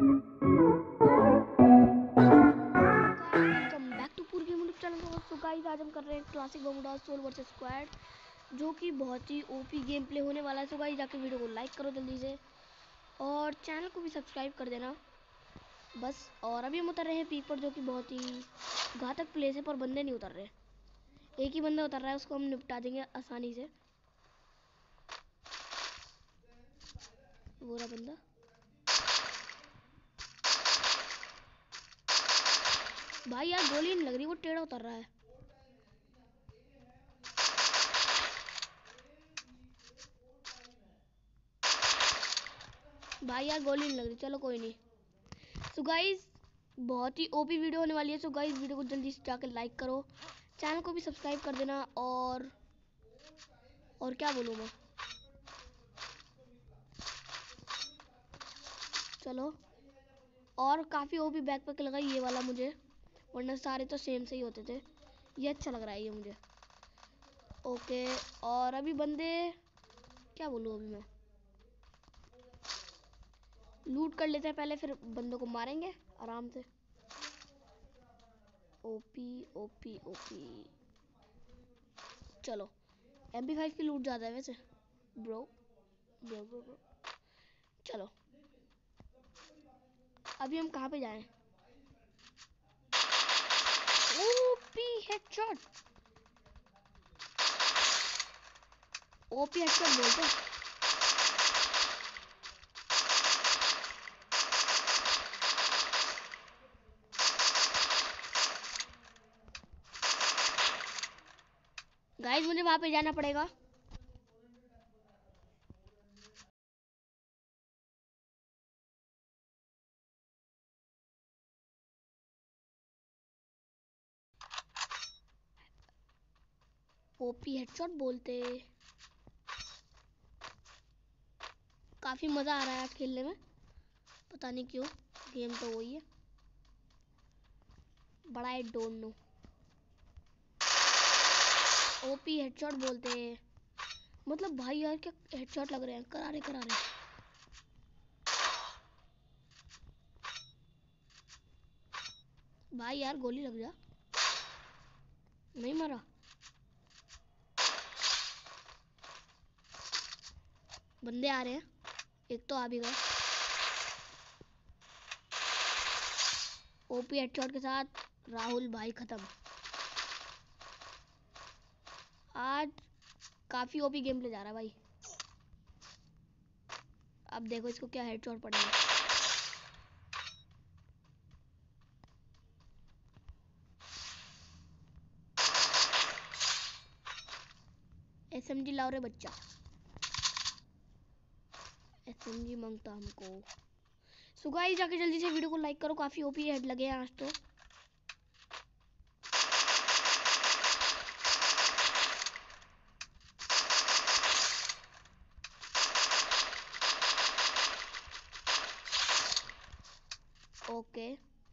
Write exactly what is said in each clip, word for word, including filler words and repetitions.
Welcome back to पूरी game YouTube channel. So guys आज हम कर रहे हैं classic Bermuda solo versus squad, जो कि बहुत ही ओपी गेम प्ले होने वाला है। सो गाइस जाके वीडियो को लाइक करो जल्दी से और चैनल को भी सब्सक्राइब कर देना बस। और अभी हम उतर रहे हैं पीक पर, जो कि बहुत ही घातक प्लेस है, पर बंदे नहीं उतर रहे। एक ही बंदा उतर रहा है, उसको हम निपटा देंगे आसानी से। वो रहा बंदा। भाई यार गोली नहीं लग रही, वो टेढ़ा उतर रहा है। भाई यार गोली नहीं लग रही, चलो कोई नहीं। सो गाइस बहुत ही ओपी वीडियो होने वाली है। सो गाइस वीडियो को जल्दी से जाकर लाइक करो, चैनल को भी सब्सक्राइब कर देना। और और क्या बोलूँ मैं, चलो। और काफ़ी ओपी बैकपैक लगा ये वाला मुझे, वरना सारे तो सेम से ही होते थे। ये अच्छा लग रहा है ये मुझे। ओके और अभी बंदे, क्या बोलूँ अभी मैं, लूट कर लेते हैं पहले, फिर बंदों को मारेंगे आराम से। OP OP OP. चलो एम पी फाइव की लूट ज़्यादा है वैसे। ब्रो ब्रो ब्रो ब्रो चलो अभी हम कहाँ पे जाएं। ओपी हेडशॉट, ओपी हेडशॉट बोलते हैं। गाइस मुझे वहाँ पे जाना पड़ेगा। ओपी हेडशॉट बोलते। काफ़ी मज़ा आ रहा है आज खेलने में, पता नहीं क्यों। गेम तो वही है, बड़ा I don't know. OP headshot बोलते हैं, मतलब भाई यार क्या हेडशॉट लग रहे हैं, करारे करारे। भाई यार गोली लग जा, नहीं मारा। बंदे आ रहे हैं, एक तो आ भी गए। ओपी हेडशॉट के साथ राहुल भाई खत्म। आज काफी ओपी गेम प्ले जा रहा है भाई। अब देखो इसको क्या हेडशॉट पड़ेगा। एसएमजी लाओ रे बच्चा, एसएमजी मांगता हमको। सो गाइस जाके जल्दी से वीडियो को लाइक करो, काफी ओपी हेड लगे हैं आज तो। ओके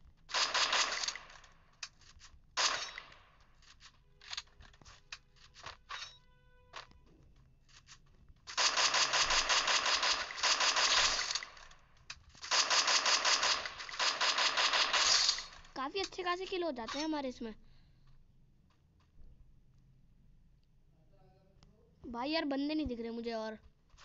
काफी अच्छे खासे किल हो जाते हैं हमारे इसमें। भाई यार बंदे नहीं दिख रहे मुझे। और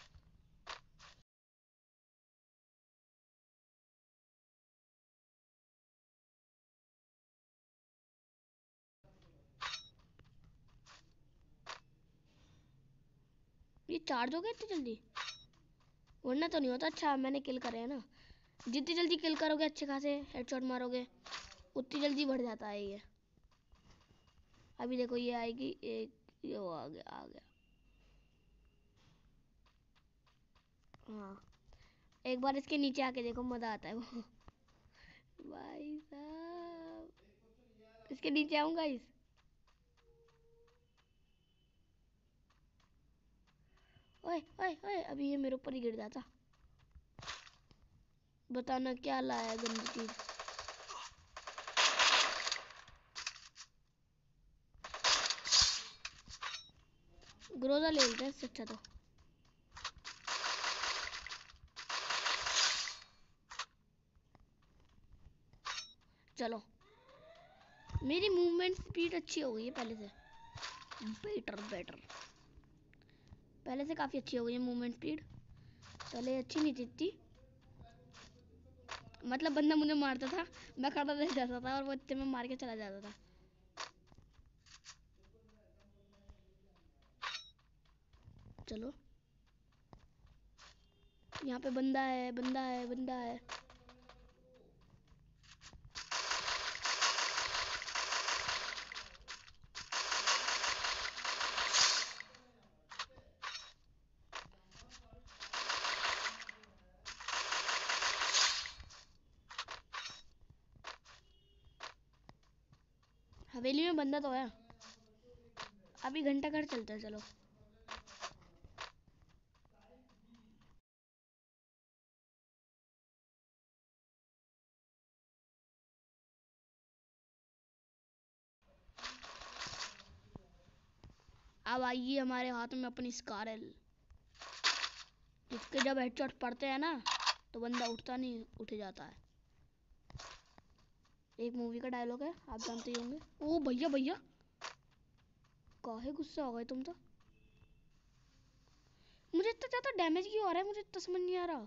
ये चार्ज हो गए इतनी जल्दी, वरना तो नहीं होता। अच्छा मैंने किल करे है ना, जितनी जल्दी किल करोगे अच्छे खासे हेडशॉट मारोगे उतनी जल्दी बढ़ जाता है ये। अभी देखो ये आएगी एक, ये वो आ गया आ गया। हाँ एक बार इसके नीचे आके देखो, मजा आता है वो। भाई साहब इसके नीचे आऊंगा इस, ओए ओए ओए अभी ये मेरे ऊपर ही गिर जाता। बताना क्या लाया गंदी चीज। ग्रोजा ले लेते हैं इससे अच्छा तो। चलो मेरी मूवमेंट स्पीड अच्छी हो गई है पहले से, बेटर बेटर पहले से काफ़ी अच्छी हो गई है मूवमेंट स्पीड। पहले अच्छी नहीं थी इतनी, मतलब बंदा मुझे मारता था, मैं खड़ा रह जाता था और वो इतने में मार के चला जाता था। चलो यहाँ पे बंदा है, बंदा है, बंदा है। हवेली में बंदा तो है, अभी घंटा घर चलता है। चलो अब आइए हमारे हाथ में अपनी स्कारल, जिसके जब हेडशॉट पड़ते हैं ना तो बंदा उठता नहीं, उठ जाता है। एक मूवी का डायलॉग है, आप जानते ही होंगे। ओ भैया भैया, काहे गुस्सा हो गए तुम तो। मुझे इतना ज्यादा डैमेज क्यों आ रहा है, मुझे इतना समझ नहीं आ रहा।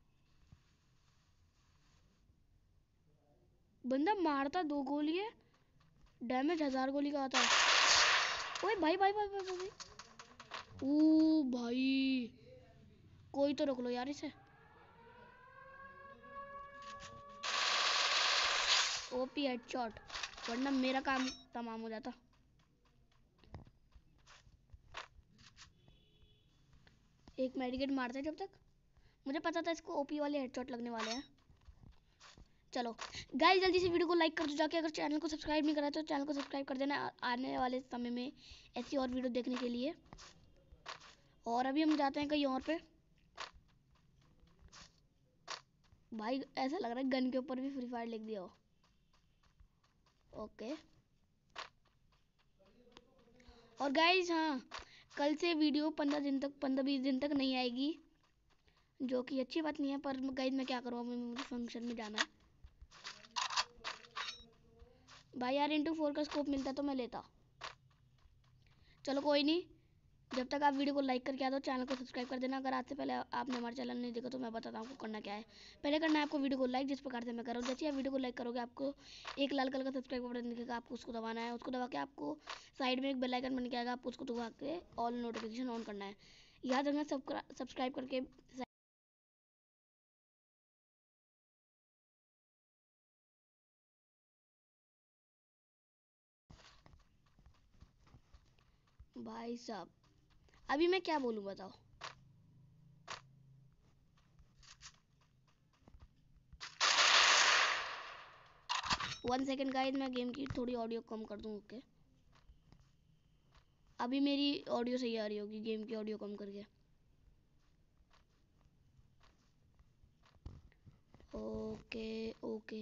बंदा मारता दो गोली है, डैमेज हजार गोली का आता है। ओए भाई भाई भाई भाई भाई, भाई। ओ भाई, कोई तो रोक लो यार इसे। ओपी हेडशॉट, वरना मेरा काम तमाम हो जाता। एक मेडिकेट मारते जब तक, मुझे पता था इसको ओपी वाले हेडशॉट लगने वाले हैं। चलो गाइस जल्दी से वीडियो को लाइक कर दो जाके, अगर चैनल को सब्सक्राइब नहीं करा तो चैनल को सब्सक्राइब कर देना आने वाले समय में ऐसी और वीडियो देखने के लिए। और अभी हम जाते हैं कहीं और पे। भाई ऐसा लग रहा है गन के ऊपर भी फ्री फायर लिख दिया हो। ओके और गाइस हाँ, कल से वीडियो पंद्रह दिन तक, पंद्रह बीस दिन तक नहीं आएगी, जो कि अच्छी बात नहीं है, पर गाइस मैं क्या करूँ, मुझे फंक्शन में जाना है। भाई यार इंटू फोर का स्कोप मिलता तो मैं लेता। चलो कोई नहीं, जब तक आप वीडियो को लाइक करके आ दो, चैनल को सब्सक्राइब कर देना। अगर आज से पहले आपने हमारा चैनल नहीं देखा तो मैं बताता हूँ आपको करना क्या है। पहले करना है आपको वीडियो को लाइक, जिस प्रकार से मैं कर रहा हूँ। जैसे आप वीडियो को लाइक करोगे आपको एक लाल कलर का सब्सक्राइब बटन दिखेगा, आपको उसको दबाना है। उसको दबा के आपको साइड में एक बेल आइकन बन के आएगा, आपको उसको दबा के ऑल नोटिफिकेशन ऑन करना है। याद रखना सब्सक्राइब करके। भाई साहब अभी मैं क्या बोलूँ बताओ। वन सेकेंड गाइस, मैं गेम की थोड़ी ऑडियो कम कर दूँ। ओके अभी मेरी ऑडियो सही आ रही होगी, गेम की ऑडियो कम करके। ओके ओके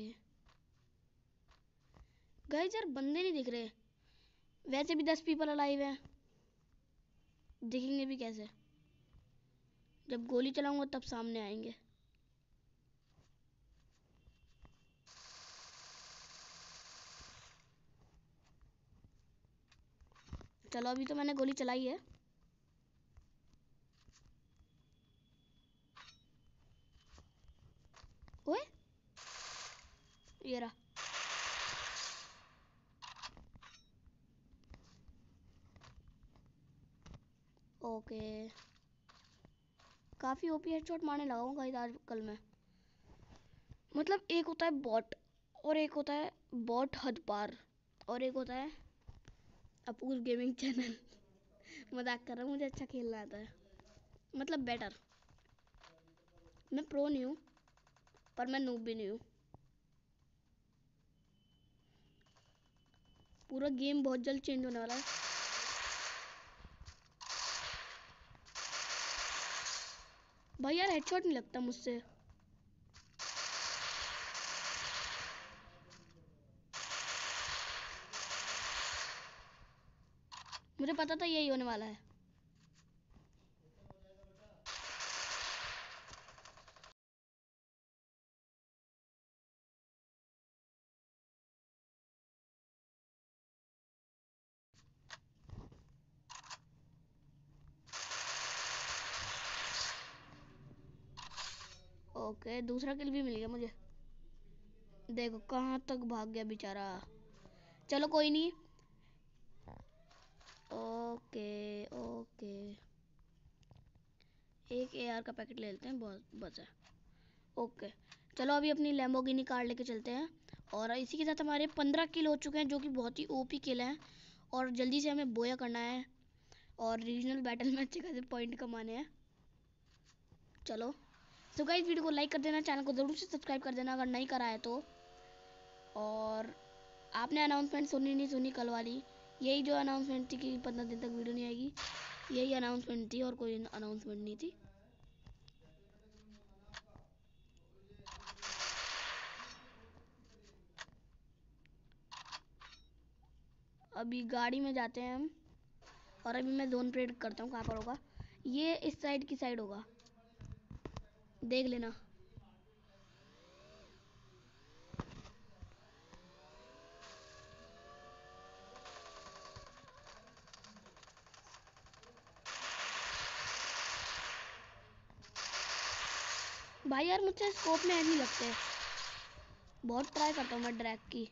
गाइस यार बंदे नहीं दिख रहे, वैसे भी दस पीपल अलाइव हैं, दिखेंगे भी कैसे। जब गोली चलाऊंगा तब सामने आएंगे। चलो अभी तो मैंने गोली चलाई है। ओए ये रहा। ओके काफ़ी ओपी हेडशॉट मारने लगा हूँ गाइस आजकल मैं। मतलब एक होता है बॉट, और एक होता है बॉट हद पार, और एक होता है अपूर गेमिंग चैनल। मजाक कर रहा हूँ, मुझे अच्छा खेलना आता है, मतलब बेटर। मैं प्रो नहीं हूँ पर मैं नूब भी नहीं हूँ। पूरा गेम बहुत जल्द चेंज होने वाला है। भाई यार हेडशॉट नहीं लगता मुझसे। मुझे पता था यही होने वाला है। ओके, दूसरा किल भी मिल गया मुझे। देखो कहाँ तक भाग गया बेचारा। चलो कोई नहीं। ओके ओके, एक एआर का पैकेट ले लेते हैं, बहुत बचा है। ओके चलो अभी अपनी लैम्बोर्गिनी कार लेके चलते हैं। और इसी के साथ हमारे पंद्रह किल हो चुके हैं, जो कि बहुत ही ओपी किल हैं। और जल्दी से हमें बोया करना है और रीजनल बैटल में अच्छे खासे पॉइंट कमाने हैं। चलो सो गाइस, वीडियो को लाइक कर देना, चैनल को ज़रूर से सब्सक्राइब कर देना अगर नहीं करा है तो। और आपने अनाउंसमेंट सुनी नहीं सुनी कल वाली, यही जो अनाउंसमेंट थी कि पंद्रह दिन तक वीडियो नहीं आएगी, यही अनाउंसमेंट थी और कोई अनाउंसमेंट नहीं थी। अभी गाड़ी में जाते हैं हम, और अभी मैं जोन प्रेडिक्ट करता हूँ कहाँ पर होगा। ये इस साइड की साइड होगा, देख लेना। भाई यार मुझसे स्कोप में नहीं लगते, बहुत ट्राई करता हूँ मैं ड्रैग की।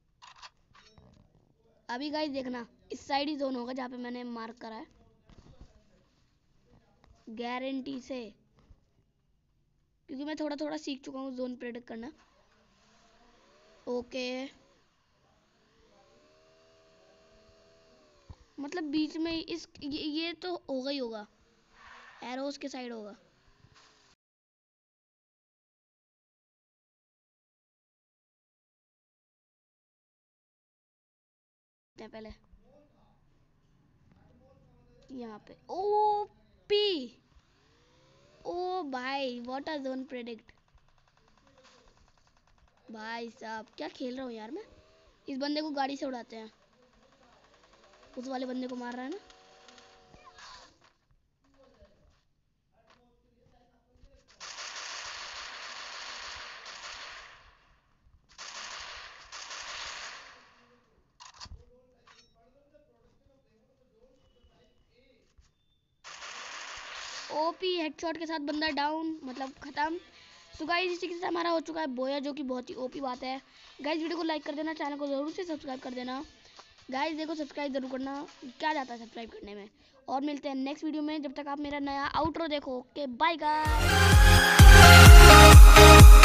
अभी गाइस देखना, इस साइड ही जोन होगा जहाँ पे मैंने मार्क करा है, गारंटी से, क्योंकि मैं थोड़ा थोड़ा सीख चुका हूँ जोन प्रेडिक्ट करना। ओके मतलब बीच में इस ये, ये तो होगा ही होगा, एरोस के साइड होगा। पहले यहाँ पे ओ पी, ओ भाई व्हाट अ जोन प्रेडिक्ट। भाई साहब क्या खेल रहा हूँ यार मैं। इस बंदे को गाड़ी से उड़ाते हैं, उस वाले बंदे को मार रहा है ना। ओपी हेडशॉट के साथ बंदा डाउन, मतलब खत्म। सो गाइस इसी के साथ हमारा हो चुका है बोया, जो कि बहुत ही ओपी बात है। गाइस वीडियो को लाइक कर देना, चैनल को जरूर से सब्सक्राइब कर देना। गाइस देखो सब्सक्राइब जरूर करना, क्या जाता है सब्सक्राइब करने में। और मिलते हैं नेक्स्ट वीडियो में, जब तक आप मेरा नया आउटरो देखो। Okay bye guys.